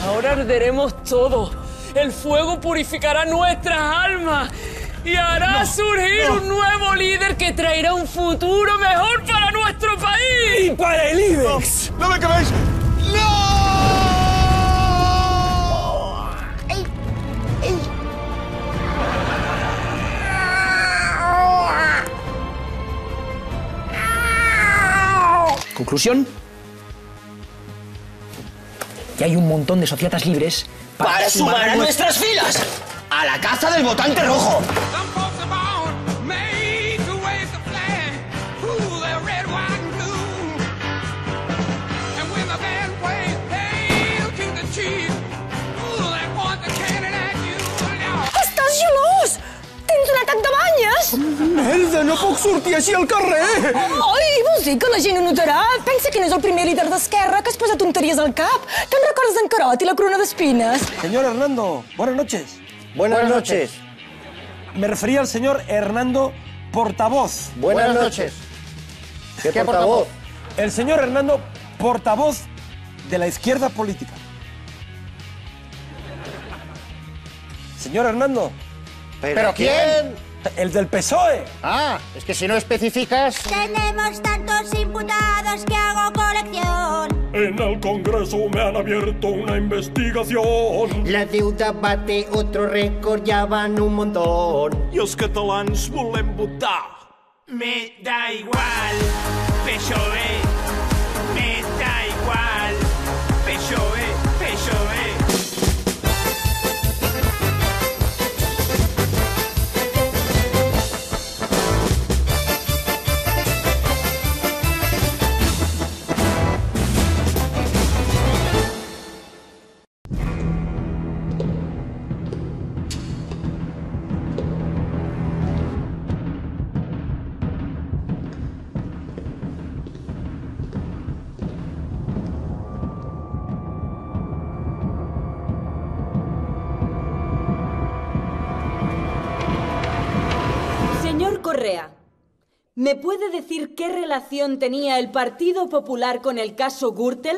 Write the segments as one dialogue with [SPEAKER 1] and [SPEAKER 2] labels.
[SPEAKER 1] Ahora arderemos todo. El fuego purificará nuestras almas y hará surgir un nuevo líder que traerá un futuro mejor para nuestro país.
[SPEAKER 2] ¡Y para el IBEX!
[SPEAKER 3] ¡No me acabéis! ¡No!
[SPEAKER 2] Conclusión. Que hay un montón de societas libres
[SPEAKER 4] para sumar a nuestras filas. A la caza del votante rojo.
[SPEAKER 5] Estàs gelós! Tens un atac de banyes!
[SPEAKER 2] Merda, no puc sortir així al carrer!
[SPEAKER 5] Ai, vols dir que la gent ho notarà? Pensa que no és el primer líder d'Esquerra que es posa tonteries al cap. Te'n recordes d'en Carot i la corona d'espines?
[SPEAKER 6] Señor Hernando, buenas noches.
[SPEAKER 4] Buenas noches.
[SPEAKER 6] Me refería al señor Hernando Portavoz.
[SPEAKER 4] Buenas noches. ¿Qué portavoz?
[SPEAKER 6] El señor Hernando Portavoz de la izquierda política. Señor Hernando.
[SPEAKER 4] ¿Pero quién?
[SPEAKER 6] El del PSOE.
[SPEAKER 4] Ah, es que si no especificas...
[SPEAKER 7] Tenemos tantos imputados que hago colección.
[SPEAKER 8] En el Congreso me han abierto una investigación.
[SPEAKER 9] La deuda bate otro récord, ya van un montón.
[SPEAKER 8] I els catalans volem votar.
[SPEAKER 10] Me da igual, PSOE. Me da igual, PSOE, PSOE.
[SPEAKER 11] Señor Correa, ¿me puede decir qué relación tenía el Partido Popular con el caso Gürtel?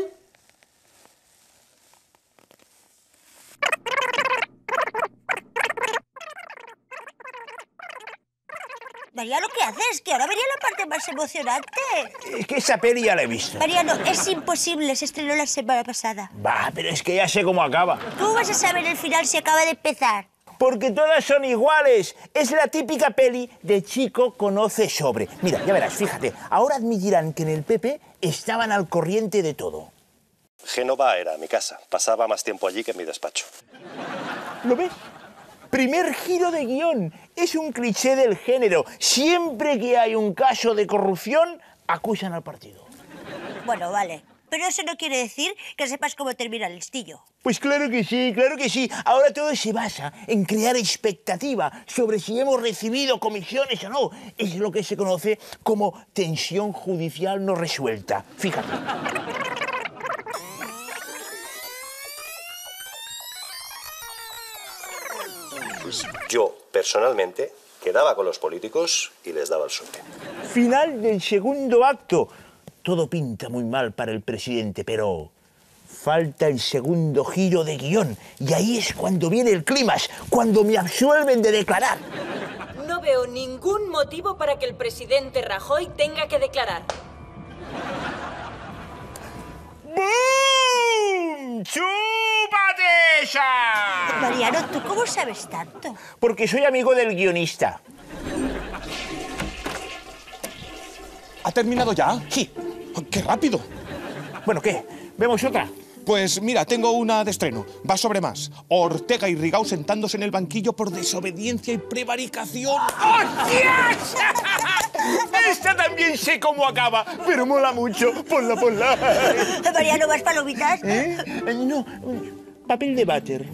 [SPEAKER 7] Mariano, ¿qué haces? Que ahora venía la parte más emocionante.
[SPEAKER 4] Es que esa peli ya la he visto.
[SPEAKER 7] Mariano, es imposible, se estrenó la semana pasada.
[SPEAKER 4] Va, pero es que ya sé cómo acaba.
[SPEAKER 7] ¿Cómo vas a saber el final si acaba de empezar?
[SPEAKER 4] Porque todas son iguales. Es la típica peli de chico conoce sobre. Mira, ya verás, fíjate. Ahora admitirán que en el PP estaban al corriente de todo.
[SPEAKER 12] Génova era mi casa. Pasaba más tiempo allí que en mi despacho.
[SPEAKER 4] ¿Lo ves? Primer giro de guión. Es un cliché del género. Siempre que hay un caso de corrupción, acusan al partido.
[SPEAKER 7] Bueno, vale. Pero eso no quiere decir que sepas cómo termina el listillo.
[SPEAKER 4] Pues claro que sí, claro que sí. Ahora todo se basa en crear expectativa sobre si hemos recibido comisiones o no. Es lo que se conoce como tensión judicial no resuelta. Fíjate.
[SPEAKER 12] Yo, personalmente, quedaba con los políticos y les daba el sueldo.
[SPEAKER 4] Final del segundo acto. Todo pinta muy mal para el presidente, pero falta el segundo giro de guión. Y ahí es cuando viene el clímax, cuando me absuelven de declarar.
[SPEAKER 11] No veo ningún motivo para que el presidente Rajoy tenga que declarar.
[SPEAKER 4] ¡Bum! ¡Chúpate esa!
[SPEAKER 7] Mariano, ¿tú cómo sabes tanto?
[SPEAKER 4] Porque soy amigo del guionista.
[SPEAKER 3] ¿Ha terminado ya?
[SPEAKER 4] Sí.
[SPEAKER 3] ¡Qué rápido!
[SPEAKER 4] Bueno, ¿qué? ¿Vemos otra?
[SPEAKER 3] Pues mira, tengo una de estreno. Va sobre más. Ortega y Rigau sentándose en el banquillo por desobediencia y prevaricación.
[SPEAKER 4] ¡Hostias! Esta también sé cómo acaba, pero mola mucho. Ponla, ponla.
[SPEAKER 7] Mariano, ¿vas palomitas?
[SPEAKER 4] No, papel de váter.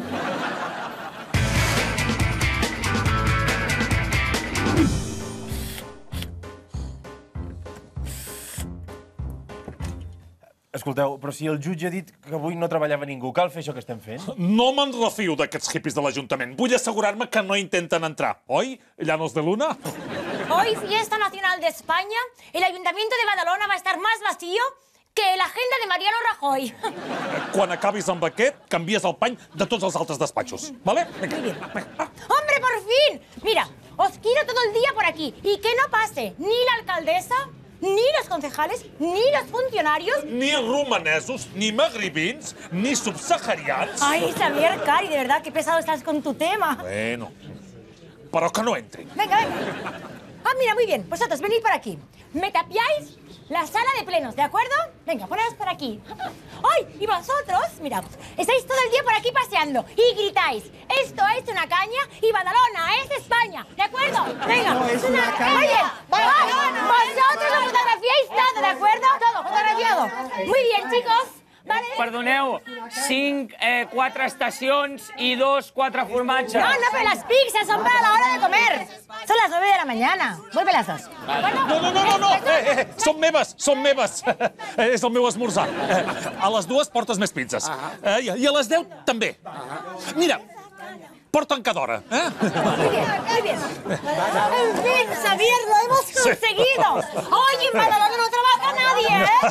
[SPEAKER 13] Escolteu, però si el jutge ha dit que avui no treballava ningú, cal fer això que estem fent?
[SPEAKER 8] No me'n refio d'aquests hippies de l'Ajuntament. Vull assegurar-me que no intenten entrar. Oi, Llanos de Luna?
[SPEAKER 14] Hoy, fiesta nacional de España, el Ayuntamiento de Badalona va a estar más vacío
[SPEAKER 5] que l'agenda de Mariano Rajoy.
[SPEAKER 8] Quan acabis amb aquest, canvies el pany de tots els altres despatxos, ¿vale?
[SPEAKER 5] Muy bien. ¡Hombre, por fin! Mira, os quiero todo el día por aquí y que no pase ni la alcaldesa, ni los concejales, ni los funcionarios...
[SPEAKER 8] Ni romanesos, ni magribins, ni subsaharians.
[SPEAKER 5] Ay, Xavier, Cari, de verdad, qué pesado estás con tu tema.
[SPEAKER 8] Bueno, però que no entri.
[SPEAKER 5] Venga, venga. Ah, mira, muy bien. Vosotros, venid por aquí. Me tapiáis la sala de plenos, ¿de acuerdo? Venga, poneros por aquí. ¡Ay! Y vosotros, mirad, estáis todo el día por aquí paseando y gritáis, esto es una caña y Badalona es España, ¿de acuerdo? Venga.
[SPEAKER 2] No es una caña.
[SPEAKER 5] Oye, vosotros lo fotografiáis todo, ¿de acuerdo? Todo fotografiado. Muy bien, chicos. Vale.
[SPEAKER 1] Perdoneu, 4 estacions i 4 formatges.
[SPEAKER 5] No, pero las pizzas son para la hora de comer. Son las 9 de la mañana. Vuelve las 2.
[SPEAKER 8] No. Són meves. És el meu esmorzar. A les 2 portes més pizzas. I a les 10 també. Mira, porta en cada hora.
[SPEAKER 5] Muy bien. En fin, Xavier, lo hemos conseguido. Hoy en Badalona no trabaja nadie,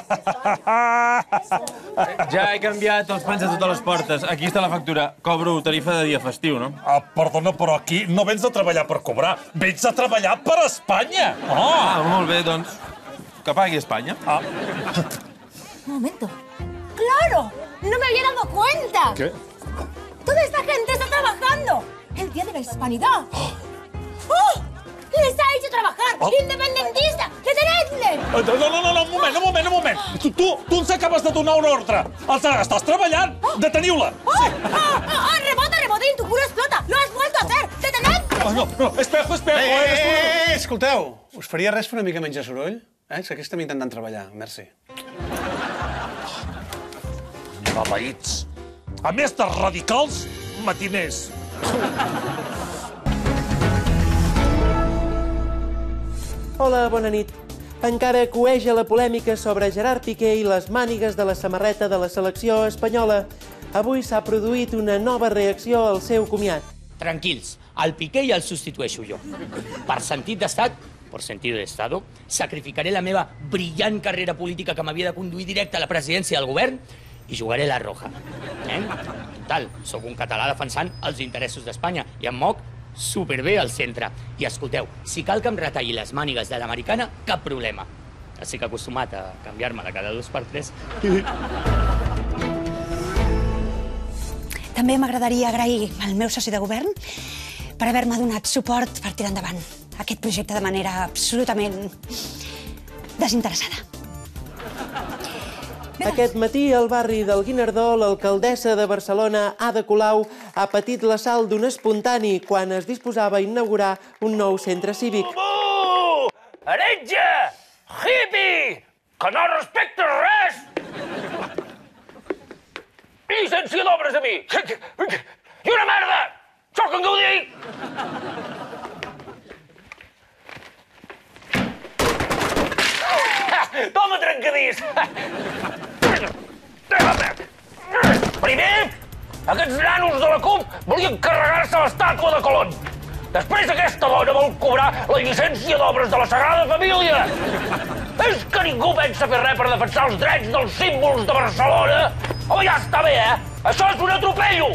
[SPEAKER 13] Ja he canviat els panys de totes les portes. Aquí està la factura. Cobro tarifa de dia festiu, no?
[SPEAKER 8] Perdona, però aquí no vens a treballar per cobrar, vens a treballar per Espanya.
[SPEAKER 13] Molt bé, doncs, que pagui Espanya.
[SPEAKER 5] Un momento. ¡Claro! ¡No me había dado cuenta!
[SPEAKER 8] ¿Qué?
[SPEAKER 5] Toda esta gente está trabajando. El Día de la Hispanidad. ¡Oh! ¡Les ha hecho trabajar! ¡Independentista! ¡Detenedle!
[SPEAKER 8] No, un moment. Tu ens acabes de donar una ordre. Estàs treballant. Deteniu-la.
[SPEAKER 5] ¡Rebota y tu culo explota! ¡Lo has vuelto a hacer! ¡Detenedle!
[SPEAKER 8] No, espejo.
[SPEAKER 2] Escolteu, us faria res fer una mica menys de soroll? És que aquí estem intentant treballar, merci.
[SPEAKER 8] Maleïts. A més de radicals, matiners.
[SPEAKER 14] Hola, bona nit. Encara cueja la polèmica sobre Gerard Piqué i les mànigues de la samarreta de la selecció espanyola. Avui s'ha produït una nova reacció al seu comiat.
[SPEAKER 15] Tranquils, al Piqué ja el substitueixo jo. Per sentit d'estat, por sentido de Estado, sacrificaré la meva brillant carrera política que m'havia de conduir directe a la presidència del govern i jugaré la roja. Total, sóc un català defensant els interessos d'Espanya i em moc superbé al centre. I escolteu, si cal que em retalli les mànigues de l'americana, cap problema. Estic acostumat a canviar-me de cada 2 per 3.
[SPEAKER 16] També m'agradaria agrair al meu soci de govern per haver-me donat suport per tirar endavant aquest projecte de manera absolutament desinteressada.
[SPEAKER 14] Aquest matí, al barri del Guinardó, l'alcaldessa de Barcelona, Ada Colau, ha patit l'assalt d'un espontani quan es disposava a inaugurar un nou centre cívic.
[SPEAKER 17] Heretge! Hippie! Que no respectes res! Llicència d'obres a mi! I una merda! Sóc en Gaudí! Toma, trencadís! Primer, aquests nanos de la CUP volien carregar-se l'estàtua de Colón. Després aquesta dona vol cobrar la llicència d'obres de la Sagrada Família. És que ningú pensa fer res per defensar els drets dels símbols de Barcelona? Home, ja està bé, Això és un atropello!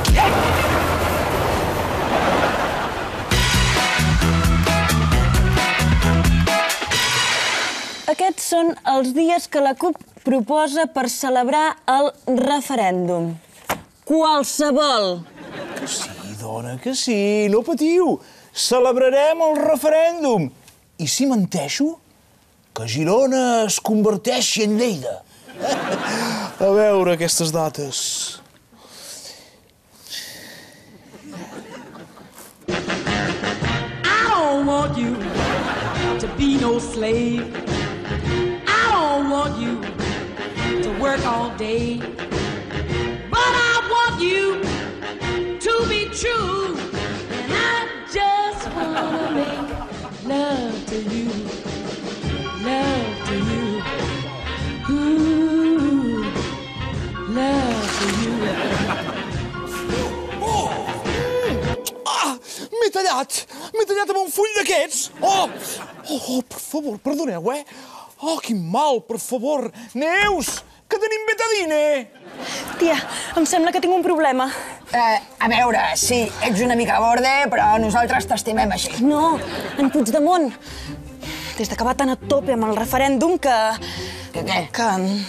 [SPEAKER 11] Aquests són els dies que la CUP proposa per celebrar el referèndum. Qualsevol.
[SPEAKER 4] Que sí, dona, que sí, no patiu. Celebrarem el referèndum. I si menteixo, que Girona es converteixi en Lleida. A veure aquestes dates.
[SPEAKER 18] I don't want you to be no slave. I don't want you to work all day. But I want you to be true. And I just wanna make love to you. Love to you. Ooh, love to you.
[SPEAKER 4] M'he tallat amb un full d'aquests. Per favor, perdoneu,
[SPEAKER 3] Oh, quin mal, per favor. Neus, que tenim betadine.
[SPEAKER 11] Tia, em sembla que tinc un problema.
[SPEAKER 19] A veure, sí, ets una mica borde, però nosaltres t'estimem així.
[SPEAKER 11] No, en Puigdemont. Des que va tan a tope amb el referèndum que...
[SPEAKER 19] Què?
[SPEAKER 11] Que...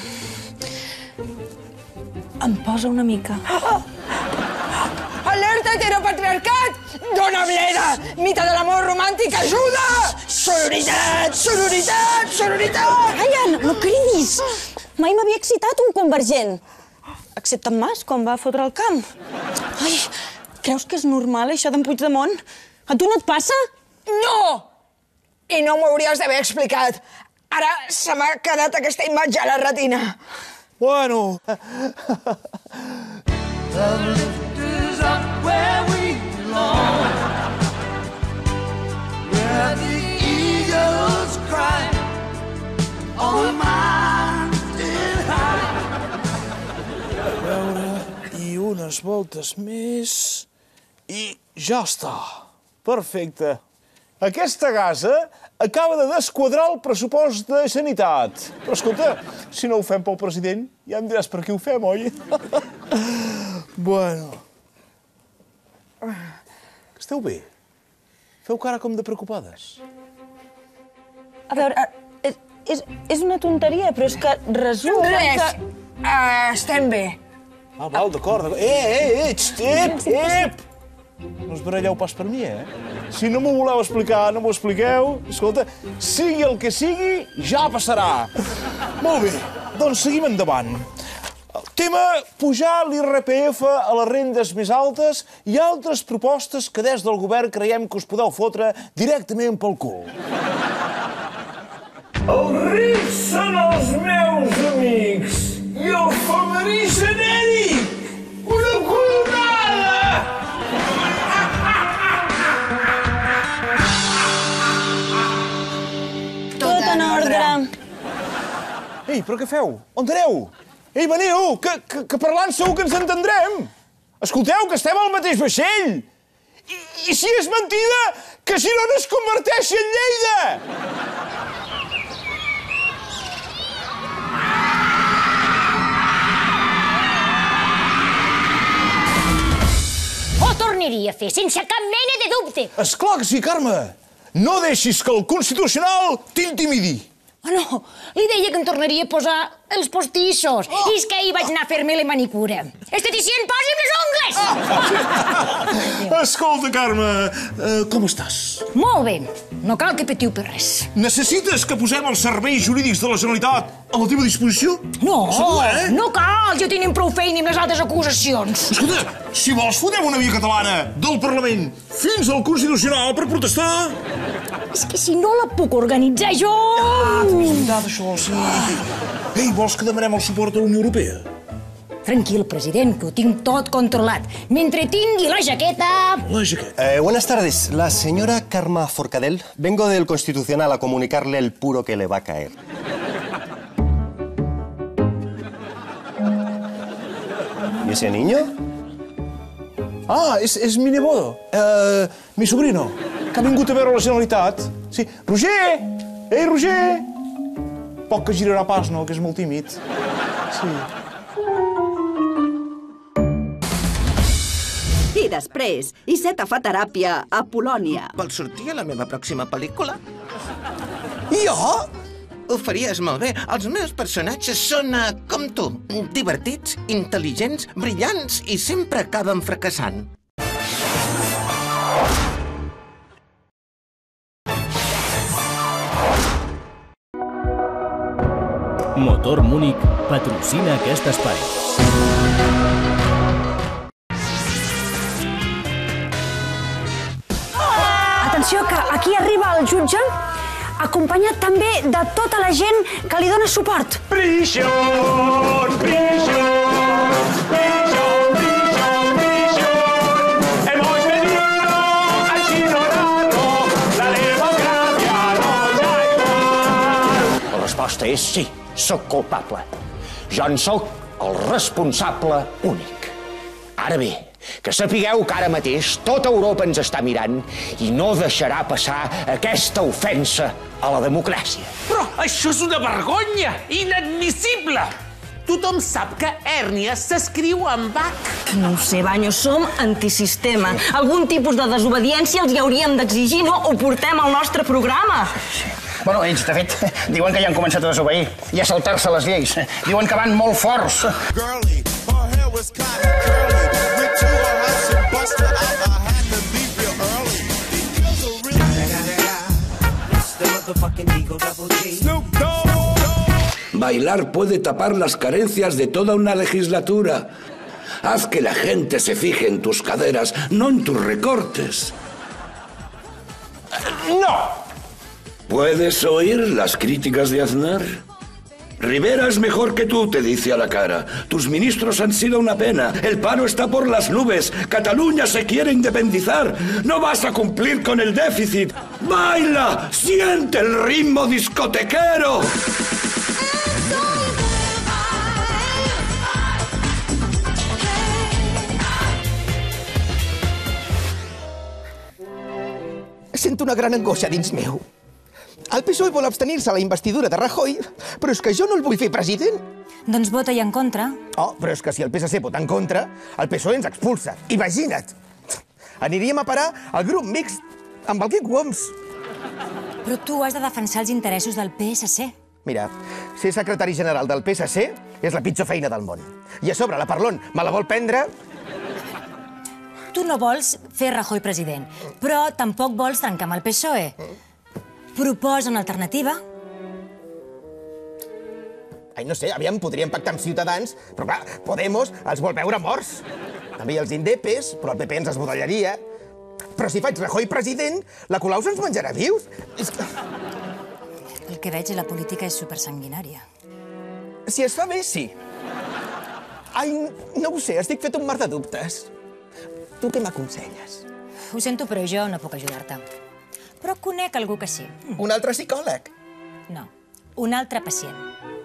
[SPEAKER 11] em posa una mica.
[SPEAKER 19] Alerta heteropatriarcat! Dona bleda! Mite de l'amor romàntic, ajuda! Sororitat, sororitat, sororitat!
[SPEAKER 11] Calla, no cridis! Mai m'havia excitat un convergent. Excepte en Mas, quan va fotre el camp. Ai, creus que és normal, això d'en Puigdemont? A tu no et passa?
[SPEAKER 19] No! I no m'ho hauries d'haver explicat. Ara se m'ha quedat aquesta imatge a la retina.
[SPEAKER 3] Bueno...
[SPEAKER 18] Where we belong, where the eagles cry on a mountain high.
[SPEAKER 3] A veure, i unes voltes més... I ja està. Perfecte. Aquesta gasa acaba de desquadrar el pressupost de sanitat. Però escolta, si no ho fem pel president, ja em diràs per què ho fem, oi? Bueno... Esteu bé? Feu cara com de preocupades.
[SPEAKER 11] A veure, és una tonteria, però és que resulta
[SPEAKER 19] Res! Estem bé.
[SPEAKER 3] Ah, val, d'acord. Ep! No us baralleu pas per mi, Si no m'ho voleu explicar, no m'ho expliqueu. Escolta, sigui el que sigui, ja passarà. Molt bé, doncs seguim endavant. Tema, pujar l'IRPF a les rendes més altes i altres propostes que des del govern creiem que us podeu fotre directament pel cul.
[SPEAKER 18] Els rics són els meus amics i el femení genèric, una colomada!
[SPEAKER 11] Tot en ordre.
[SPEAKER 3] Ei, però què feu? On aneu? Ei, veniu, que parlant segur que ens entendrem. Escolteu, que estem al mateix vaixell. I si és mentida, que Girona es converteixi en Lleida.
[SPEAKER 5] Ho tornaria a fer, sense cap mena de dubte.
[SPEAKER 3] Esclar que sí, Carme. No deixis que el Constitucional t'intimidi.
[SPEAKER 5] Oh, no, li deia que em tornaria a posar els postissos. I és que ahir vaig anar a fer-me la manicura. Esteticient, posi'm les ungles!
[SPEAKER 3] Escolta, Carme, com estàs?
[SPEAKER 5] Molt bé, no cal que patiu per res.
[SPEAKER 3] Necessites que posem els serveis jurídics de la Generalitat a la teva disposició?
[SPEAKER 5] No, no cal, ja tenim prou feina amb les altres acusacions.
[SPEAKER 3] Escolta, si vols fotem una via catalana del Parlament fins al Constitucional per protestar...
[SPEAKER 5] És que si no la puc organitzar jo...
[SPEAKER 3] És veritat, això, sí. Ei, vols que demanem el suport a la Unió Europea?
[SPEAKER 5] Tranquil, president, que ho tinc tot controlat. Mentre tingui la jaqueta...
[SPEAKER 3] La jaqueta.
[SPEAKER 12] Buenas tardes, la señora Karma Forcadell. Vengo del Constitucional a comunicarle el puro que le va a caer. ¿Y ese niño?
[SPEAKER 3] Ah, és mi nebodo, mi sobrino, que ha vingut a veure la Generalitat. Sí. Roger! Ei, Roger! Poc que girarà pas, no?, que és molt tímid. Sí.
[SPEAKER 20] I després, Iceta fa teràpia a Polònia.
[SPEAKER 21] Vols sortir a la meva pròxima pel·lícula?
[SPEAKER 3] Jo?
[SPEAKER 21] Ho faries molt bé. Els meus personatges són com tu. Divertits, intel·ligents, brillants i sempre acaben fracassant.
[SPEAKER 22] Motor Múnich patrocina aquest espai.
[SPEAKER 16] Atenció, que aquí arriba el jutge, acompanyat també de tota la gent que li dona suport.
[SPEAKER 18] Prisión, prisión, prisión, prisión, prisión. Hemos venido a ignorarlo, la democracia nos da igual.
[SPEAKER 23] La resposta és sí, sóc culpable. Jo en sóc el responsable únic. Ara bé, Que sapigueu que ara mateix tota Europa ens està mirant i no deixarà passar aquesta ofensa a la democràcia.
[SPEAKER 17] Però això és una vergonya! Inadmissible! Tothom sap que hèrnia s'escriu amb H.
[SPEAKER 11] No ho sé, Banyo, som antisistema. Algun tipus de desobediència els hi hauríem d'exigir, no? Ho portem al nostre programa.
[SPEAKER 23] Bueno, ells, de fet, diuen que ja han començat a desobeir i a saltar-se les lleis. Diuen que van molt forts.
[SPEAKER 6] Bailar puede tapar las carencias de toda una legislatura. Haz que la gente se fije en tus caderas, no en tus recortes.
[SPEAKER 23] ¡No!
[SPEAKER 6] ¿Puedes oír las críticas de Aznar? Rivera es mejor que tú, te dice a la cara. Tus ministros han sido una pena. El paro está por las nubes. Cataluña se quiere independizar. No vas a cumplir con el déficit. ¡Baila! ¡Siente el ritmo discotequero!
[SPEAKER 9] Sento una gran angoixa dins meu. El PSOE vol abstenir-se a la investidura de Rajoy, però és que jo no el vull fer president.
[SPEAKER 5] Doncs vota-hi en contra.
[SPEAKER 9] Oh, però és que si el PSC vota en contra, el PSOE ens expulsa. Imagina't! Aniríem a parar al grup mixt amb el Quick Worms.
[SPEAKER 5] Però tu has de defensar els interessos del PSC.
[SPEAKER 9] Mira, ser secretari general del PSC és la pitjor feina del món. I a sobre la Parlon me la vol prendre...
[SPEAKER 5] Tu no vols fer Rajoy president, però tampoc vols trencar amb el PSOE. Proposa una alternativa?
[SPEAKER 9] Ai, no sé, aviam, podríem pactar amb Ciutadans, però clar, Podemos els vol veure morts. També els indepes, però el PP ens esbudellaria. Però si faig Rajoy president, la Colau se'ns menjarà vius.
[SPEAKER 5] El que veig, la política és supersanguinària.
[SPEAKER 9] Si es fa bé, sí. Ai, no ho sé, estic fet un mar de dubtes. Tu què m'aconselles?
[SPEAKER 5] Ho sento, però jo no puc ajudar-te. Però conec algú que sí.
[SPEAKER 9] Un altre psicòleg?
[SPEAKER 5] No, un altre pacient.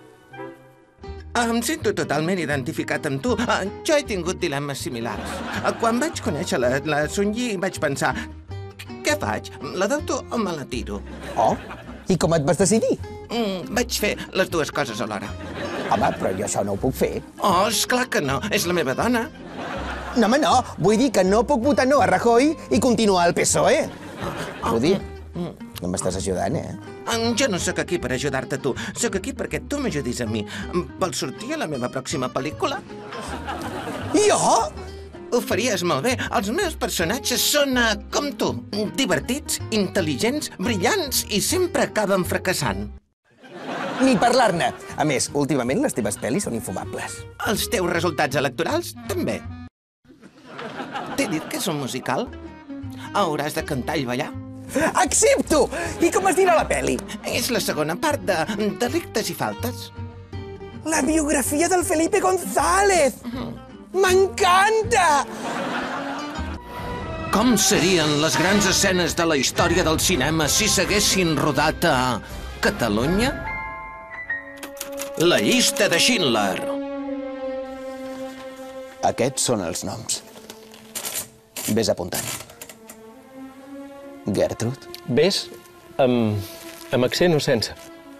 [SPEAKER 21] Em sento totalment identificat amb tu. Jo he tingut dilemes similars. Quan vaig conèixer la Sunyi vaig pensar, què faig? L'adopto o me la tiro?
[SPEAKER 9] Oh, i com et vas decidir?
[SPEAKER 21] Vaig fer les dues coses alhora.
[SPEAKER 9] Home, però jo això no ho puc fer.
[SPEAKER 21] Oh, esclar que no. És la meva dona.
[SPEAKER 9] No, home, no. Vull dir que no puc votar no a Rajoy i continuar al PSOE. Vull dir, no m'estàs ajudant,
[SPEAKER 21] Jo no sóc aquí per ajudar-te tu. Sóc aquí perquè tu m'ajudis a mi. Vols sortir a la meva pròxima pel·lícula?
[SPEAKER 9] Jo?
[SPEAKER 21] Ho faries molt bé. Els meus personatges són com tu. Divertits, intel·ligents, brillants i sempre acaben fracassant.
[SPEAKER 9] Ni parlar-ne. A més, últimament les teves pel·lis són infumables.
[SPEAKER 21] Els teus resultats electorals, també. T'he dit que és un musical? Hauràs de cantar i ballar.
[SPEAKER 9] Accepto! I com es dirà la pel·li?
[SPEAKER 21] És la segona part de Delictes i Faltes.
[SPEAKER 9] La biografia del Felipe González! M'encanta!
[SPEAKER 21] Com serien les grans escenes de la història del cinema si s'haguessin rodat a Catalunya? La llista de Schindler.
[SPEAKER 9] Aquests són els noms. Ves apuntant. Gertrud?
[SPEAKER 10] Ves amb accent o sense?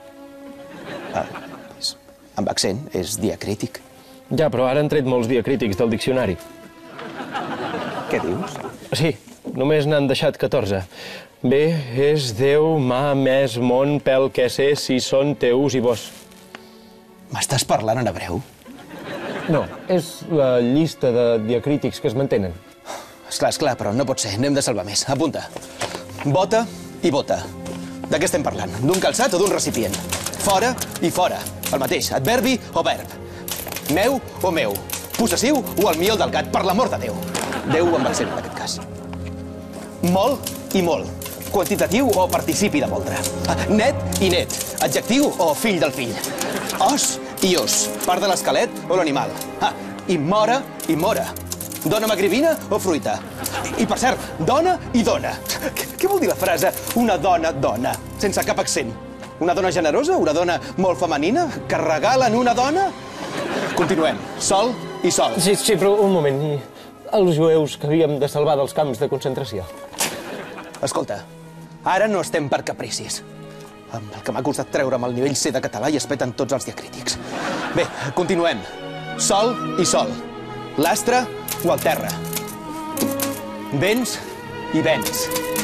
[SPEAKER 9] Amb accent, és diacrític.
[SPEAKER 10] Ja, però ara han tret molts diacrítics del diccionari.
[SPEAKER 9] Què dius?
[SPEAKER 10] Sí, només n'han deixat 14. Bé, és Déu, mà, més, món, pel, que sé, si són teus i vos.
[SPEAKER 9] M'estàs parlant en hebreu?
[SPEAKER 10] No, és la llista de diacrítics que es mantenen.
[SPEAKER 9] Esclar, però no pot ser. N'hem de salvar més. Apunta. Vota i vota. De què estem parlant? D'un calçat o d'un recipient? Fora i fora. El mateix. Adverbi o verb. Meu o meu. Possessiu o el miol del gat, per l'amor de Déu. Déu amb accent, en aquest cas. Molt i molt. Quantitatiu o participi de voldre. Net i net. Adjectiu o fill del fill. Os i os. Part de l'esquelet o l'animal. I mora i mora. Dona magribina o fruita? I, per cert, dona i dona. Què vol dir la frase una dona dona, sense cap accent? Una dona generosa? Una dona molt femenina? Que regalen una dona? Continuem. Sol i sol.
[SPEAKER 10] Sí, però un moment. els jueus que havíem de salvar dels camps de concentració.
[SPEAKER 9] Escolta, ara no estem per capricis. Amb el que m'ha costat treure'm el nivell C de català i es peten tots els diacrítics. Bé, continuem. Sol i sol. L'astre o el terra. Vents i vents.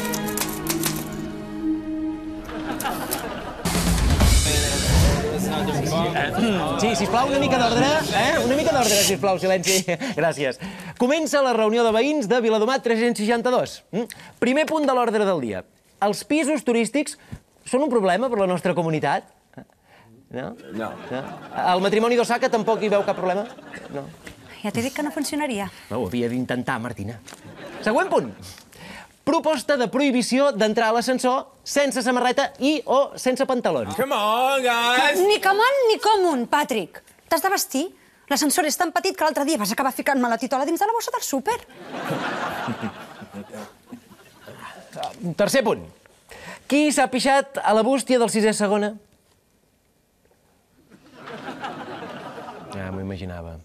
[SPEAKER 14] Sí, sisplau, una mica d'ordre. Una mica d'ordre, sisplau, silenci. Gràcies. Comença la reunió de veïns de Viladomat 362. Primer punt de l'ordre del dia. Els pisos turístics són un problema per la nostra comunitat? No? No. El matrimoni d'Osaka tampoc hi veu cap problema? No.
[SPEAKER 16] Ja t'he dit que no funcionaria.
[SPEAKER 14] Ho havia d'intentar, Martina. Següent punt. Proposta de prohibició d'entrar a l'ascensor sense samarreta i o sense pantalons.
[SPEAKER 1] Come on, guys!
[SPEAKER 16] Ni come on ni común, Patrick. T'has de vestir? L'ascensor és tan petit que l'altre dia vas acabar ficant-me la titola dins de la bossa del súper.
[SPEAKER 14] Tercer punt. Qui s'ha pixat a la bústia del 6è segona? M'ho imaginava.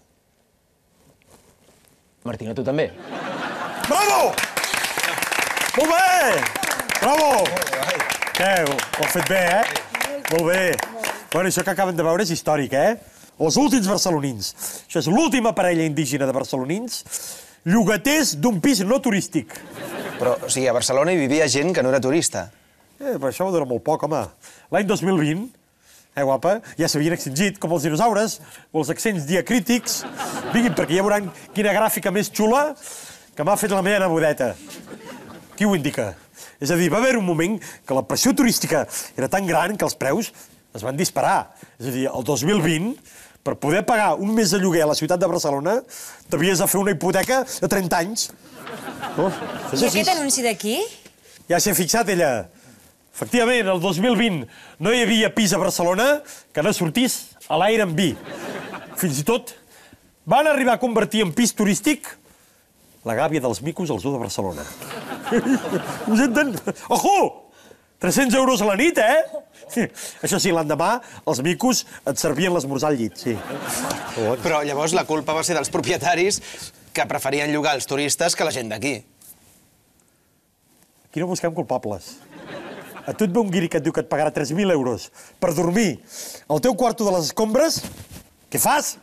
[SPEAKER 14] Martina, tu també?
[SPEAKER 3] Bravo! Molt bé! Bravo! Què? Ho heu fet bé, Molt bé. Bueno, això que acaben de veure és històric, Els últims barcelonins. Això és l'última parella indígena de barcelonins llogaters d'un pis no turístic.
[SPEAKER 9] Però, o sigui, a Barcelona hi vivia gent que no era turista.
[SPEAKER 3] Però això va durar molt poc, home. L'any 2020, guapa, ja s'havien extingit, com els dinosaures, o els accents diacrítics. Vinguin, perquè ja veuran quina gràfica més xula que m'ha fet la meva nebodeta. Qui ho indica? És a dir, va haver un moment que la pressió turística era tan gran que els preus es van disparar. És a dir, el 2020, per poder pagar un mes de lloguer a la ciutat de Barcelona, t'havies de fer una hipoteca de 30 anys.
[SPEAKER 16] I aquest anunci d'aquí?
[SPEAKER 3] Ja s'hi ha fixat, ella. Efectivament, el 2020 no hi havia pis a Barcelona que no sortís a l'Airbnb. Fins i tot van arribar a convertir en pis turístic la gàbia dels micos al zoo de Barcelona. Ho senten? Ojo! 300 euros a la nit, Això sí, l'endemà els micos et servien l'esmorzar al llit, sí.
[SPEAKER 9] Però llavors la culpa va ser dels propietaris que preferien llogar els turistes que la gent d'aquí.
[SPEAKER 3] Aquí no busquem culpables. A tu et ve un guiri que et diu que et pagarà 3.000 euros per dormir al teu quarto de les escombres? Què fas?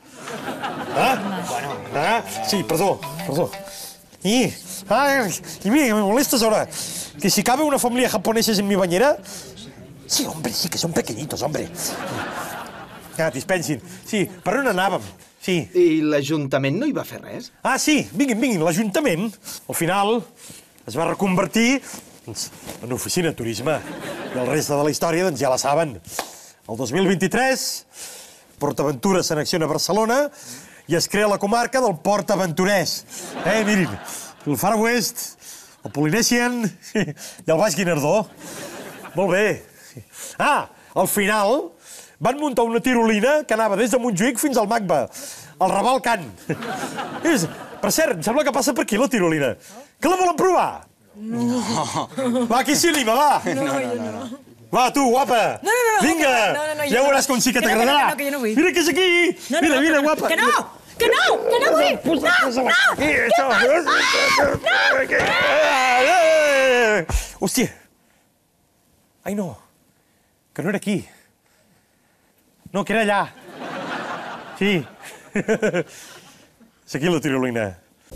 [SPEAKER 3] Sí, perdó. Y mira, que me molestas ahora. Que si cabe una familia japonesa en mi bañera... Sí, hombre, sí, que son pequeñitos, hombre. Dispensin. Sí, per on anàvem? Sí.
[SPEAKER 1] I l'Ajuntament no hi va fer res?
[SPEAKER 3] Sí, vinguin. L'Ajuntament, al final, es va reconvertir en oficina de turisme. I el reste de la història, doncs, ja la saben. El 2023, PortAventura s'annexiona a Barcelona i es crea la comarca del Port Aventurès. Mirin, el Far West, el Polynesian i el Baix Guinardó. Molt bé. Al final van muntar una tirolina que anava des de Montjuïc fins al Magba, al Raval Can. Per cert, em sembla que passa per aquí la tirolina. Que la volen provar?
[SPEAKER 19] No.
[SPEAKER 3] Va, qui s'hi anima, va?
[SPEAKER 19] No.
[SPEAKER 3] Va, tu, guapa.
[SPEAKER 19] No.
[SPEAKER 3] Vinga. Ja veuràs com sí que t'agradarà.
[SPEAKER 19] Que jo no vull.
[SPEAKER 3] Mira que és aquí. Mira, guapa.
[SPEAKER 19] Que no vull.
[SPEAKER 3] Hòstia. Ai, no. Que no era aquí. No, que era allà. Sí. És aquí la tirolina.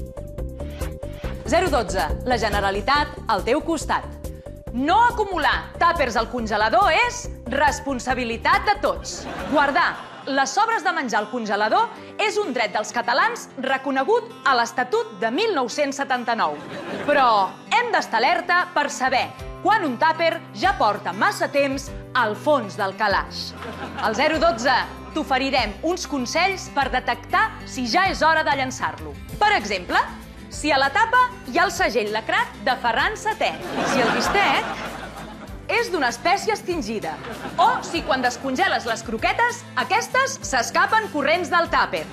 [SPEAKER 7] 012. La Generalitat al teu costat. No acumular tàpers al congelador és responsabilitat de tots. Guardar les sobres de menjar al congelador és un dret dels catalans reconegut a l'Estatut de 1979. Però hem d'estar alerta per saber quan un tàper ja porta massa temps al fons del calaix. Al 012 t'oferirem uns consells per detectar si ja és hora de llançar-lo. Per exemple, si a la tapa hi ha el segell lacrat de Ferran VII, si el bistec és d'una espècie extingida, o si quan descongeles les croquetes, aquestes s'escapen corrents del tàper.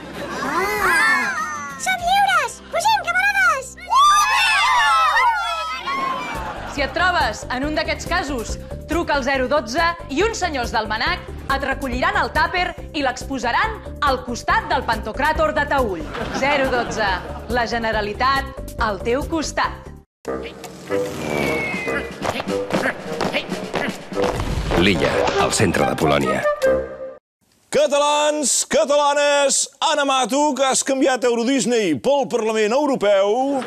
[SPEAKER 5] Som lliures! Pugem, camarades!
[SPEAKER 7] Si et trobes en un d'aquests casos, truca al 012 i uns senyors del MNAC et recolliran el tàper i l'exposaran al costat del Pantocràtor de Taüll. 012. La Generalitat, al teu costat.
[SPEAKER 2] L'Illa, al centre de Polònia.
[SPEAKER 3] Catalans, catalanes, Anna Mato, que has canviat Eurodisney pel Parlament Europeu.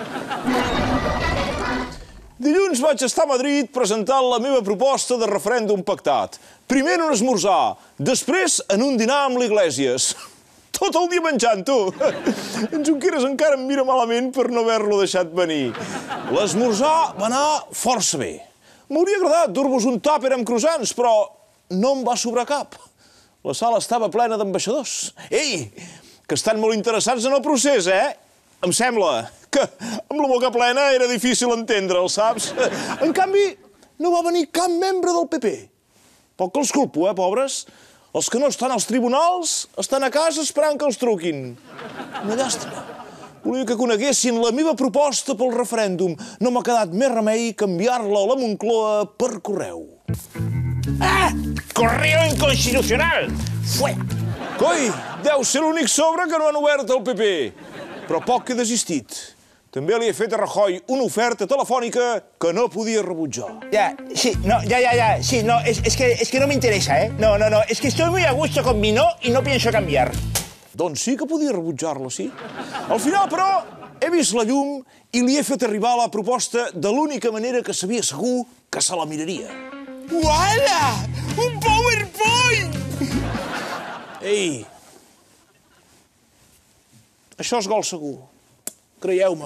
[SPEAKER 3] Dilluns vaig estar a Madrid presentant la meva proposta de referèndum pactat. Primer en un esmorzar, després en un dinar amb l'Iglesias. Tot el dia menjant, tu. En Junqueras encara em mira malament per no haver-lo deixat venir. L'esmorzar va anar força bé. M'hauria agradat dur-vos un tàper amb croissants, però no em va sobrar cap. La sala estava plena d'ambaixadors. Ei, que estan molt interessats en el procés, eh? Em sembla que amb la boca plena era difícil entendre'l, saps? En canvi, no va venir cap membre del PP. Poc que els culpo, pobres. Els que no estan als tribunals estan a casa esperant que els truquin. Una llàstima. Volia que coneguessin la meva proposta pel referèndum. No m'ha quedat més remei que enviar-la a la Moncloa per correu.
[SPEAKER 4] ¡Ah! ¡Correo inconstitucional! ¡Fuera!
[SPEAKER 3] Coi, deu ser l'únic sobre que no han obert el PP. Però poc que he desistit. També li he fet a Rajoy una oferta telefònica que no podia rebutjar.
[SPEAKER 4] Sí, es que no me interesa, ¿eh? No, es que estoy muy a gusto con mi no y no pienso cambiar.
[SPEAKER 3] Doncs sí que podia rebutjar-la, sí. Al final, però, he vist la llum i li he fet arribar la proposta de l'única manera que sabia segur que se la miraria.
[SPEAKER 4] ¡Uala! ¡Un PowerPoint!
[SPEAKER 3] Ei, això és gol segur. Creieu-me.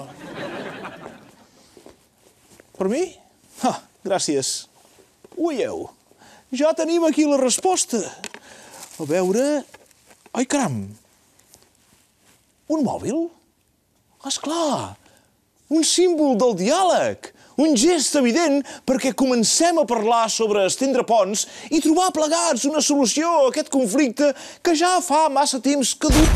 [SPEAKER 3] Per mi? Gràcies. Ho veieu? Ja tenim aquí la resposta. A veure... Ai, caram! Un mòbil? Esclar! Un símbol del diàleg! Un gest evident perquè comencem a parlar sobre estendre ponts i trobar plegats una solució a aquest conflicte que ja fa massa temps que du...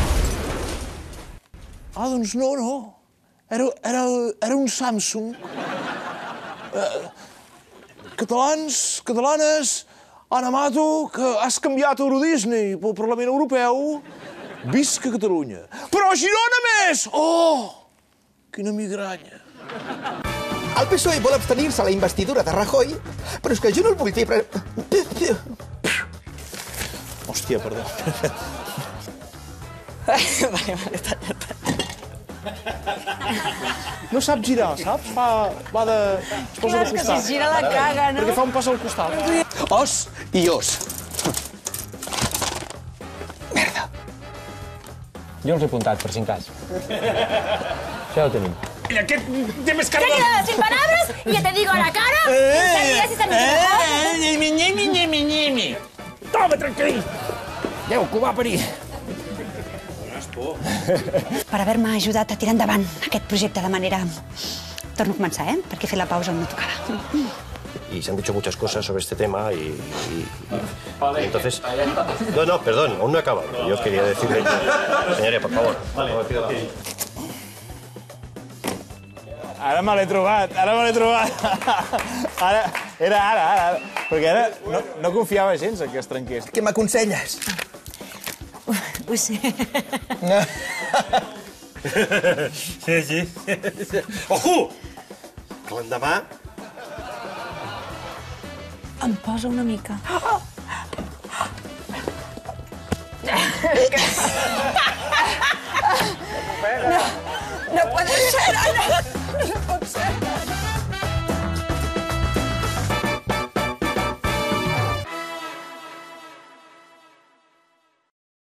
[SPEAKER 3] Ah, doncs no. Era un Samsung. Catalans, catalanes, Anna Mato, que has canviat Eurodisney pel Parlament Europeu, visca Catalunya. Però a Girona més! Oh, quina migranya.
[SPEAKER 8] El PSOE vol abstenir-se a la investidura de Rajoy, però és que jo no el vull fer...
[SPEAKER 3] Hòstia, perdó.
[SPEAKER 11] Vale.
[SPEAKER 3] No sap girar, saps? Va de... Es posa de costat.
[SPEAKER 11] Que si gira la caga, no?
[SPEAKER 3] Perquè fa un pas al costat.
[SPEAKER 9] Os i os.
[SPEAKER 10] Merda. Jo els he apuntat, per si en cas. Ja ho tenim.
[SPEAKER 17] I aquest té més cara
[SPEAKER 5] ¿Qué queda sin palabras? Y ya te digo a la cara.
[SPEAKER 17] Toma, tranquil. Déu, que ho va parir.
[SPEAKER 16] Per haver-me ajudat a tirar endavant aquest projecte de manera... Torno a començar, perquè fer la pausa no tocava.
[SPEAKER 12] Y se han dicho muchas cosas sobre este tema y entonces... No, perdón, aún no he acabado. Yo quería decirle... Señoría, por favor.
[SPEAKER 3] Ara me l'he trobat. Ara. Perquè ara no confiava gens que es trenqués.
[SPEAKER 8] Què m'aconselles?
[SPEAKER 16] Ho sé.
[SPEAKER 12] Sí. Ojo! Que l'endemà...
[SPEAKER 16] Em posa una mica.